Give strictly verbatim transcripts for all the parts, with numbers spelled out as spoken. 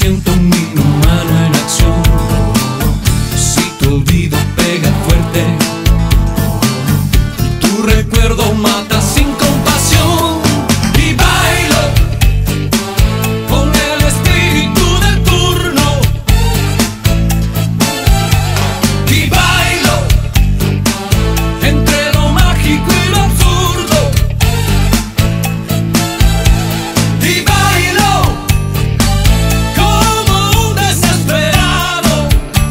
siento mi mano en acción. Si tu olvido pega fuerte, tu recuerdo mata sin compasión. Y bailo con el espíritu del turno. Y bailo entre lo mágico y lo absurdo. Y bailo como un desesperado.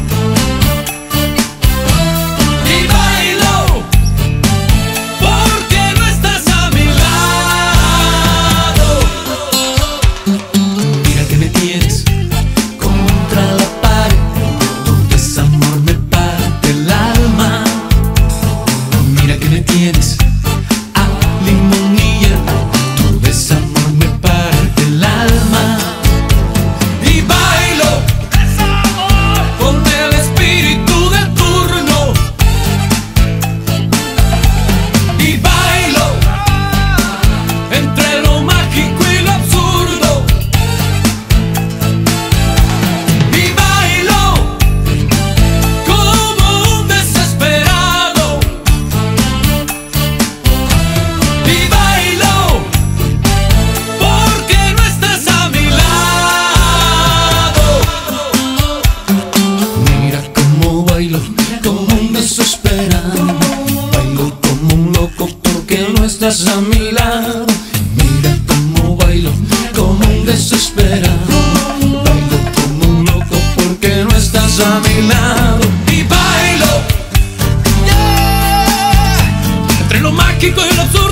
Y bailo porque no estás a mi lado. Mira que me tienes contra la pared, tu desamor me parte el alma. Mira que me tienes a limonilla, tu desamor me parte el alma. Y bailo con el espíritu del turno. Y bailo entre lo mágico y lo absurdo. Y bailo como un desesperado. Y bailo porque no estás a mi lado. Mira cómo bailo como un desesperado. Bailo como un loco porque no estás a mi lado. Mira cómo bailo como un desesperado. Bailo como un loco porque no estás a mi lado. Y bailo, yeah, entre lo mágico y lo absurdo.